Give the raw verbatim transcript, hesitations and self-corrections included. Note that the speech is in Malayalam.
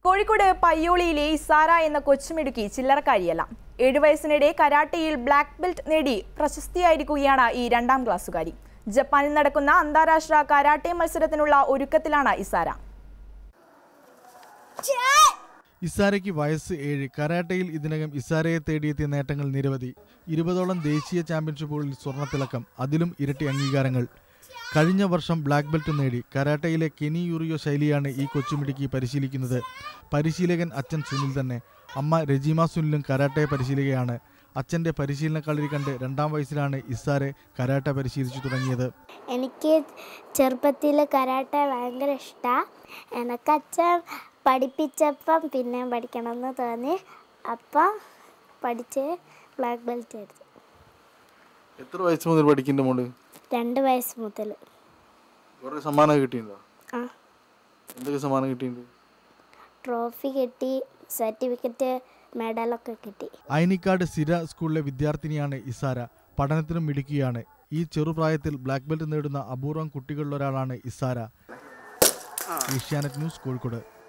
കോഴിക്കോട് പയ്യോളിയിലെ ഇസാര എന്ന കൊച്ചുമിടുക്കി ചില്ലറക്കാരിയല്ല. ഏഴു വയസ്സിനിടെ കരാട്ടയിൽ ബ്ലാക്ക് ബെൽറ്റ് നേടി പ്രശസ്തിയായിരിക്കുകയാണ് ഈ രണ്ടാം ക്ലാസ്സുകാരി. ജപ്പാനിൽ നടക്കുന്ന അന്താരാഷ്ട്ര കരാട്ടെ മത്സരത്തിനുള്ള ഒരുക്കത്തിലാണ് ഇസാര. ഇസാരയ്ക്ക് വയസ്സ് ഏഴ്. കരാട്ടയിൽ ഇതിനകം ഇസാരയെ തേടിയെത്തിയ നേട്ടങ്ങൾ നിരവധി. ഇരുപതോളം ദേശീയ ചാമ്പ്യൻഷിപ്പുകളിൽ സ്വർണ്ണത്തിളക്കം, അതിലും ഇരട്ടി അംഗീകാരങ്ങൾ. കഴിഞ്ഞ വർഷം ബ്ലാക്ക് ബെൽറ്റ് നേടി. കരാട്ടയിലെ കെനി യൂറിയോ ശൈലിയാണ് ഈ കൊച്ചുമിടുക്കി പരിശീലിക്കുന്നത്. പരിശീലകൻ അച്ഛൻ സുനിൽ തന്നെ. അമ്മ രജിമ സുനിലും കരാട്ടെ പരിശീലികയാണ്. അച്ഛൻ്റെ പരിശീലന കളരി കണ്ട് രണ്ടാം വയസ്സിലാണ് ഇസാരെ കരാട്ട പരിശീലിച്ചു തുടങ്ങിയത്. എനിക്ക് ചെറുപ്പത്തിൽ കരാട്ട ഭയങ്കര ഇഷ്ടമാണ്. എനിക്ക് അച്ഛൻ പഠിപ്പിച്ചപ്പം പിന്നെ പഠിക്കണമെന്ന് തോന്നി. അപ്പം പഠിച്ച് ബ്ലാക്ക് ബെൽറ്റ് എടുത്തു. എത്ര വയസ്സ് മുതൽ പഠിക്കുന്നുണ്ട് മോള്? രണ്ട് വയസ്സ് മുതൽ. കുറേ സമ്മാനം കിട്ടിയിട്ടുണ്ടോ? ആ, എന്തൊക്കെ സമ്മാനം കിട്ടിയിട്ടുണ്ട്? ട്രോഫി കിട്ടി, സർട്ടിഫിക്കറ്റ്, മെഡലൊക്കെ കിട്ടി. അയനിക്കാട് സിര സ്കൂളിലെ വിദ്യാർത്ഥിനിയാണ് ഇസാര. പഠനത്തിനും മിടുക്കിയാണ്. ഈ ചെറുപ്രായത്തിൽ ബ്ലാക്ക് ബെൽറ്റ് നേടുന്ന അപൂർവം കുട്ടികളിലൊരാളാണ് ഇസാര. ഏഷ്യാനെറ്റ് ന്യൂസ്, കോഴിക്കോട്.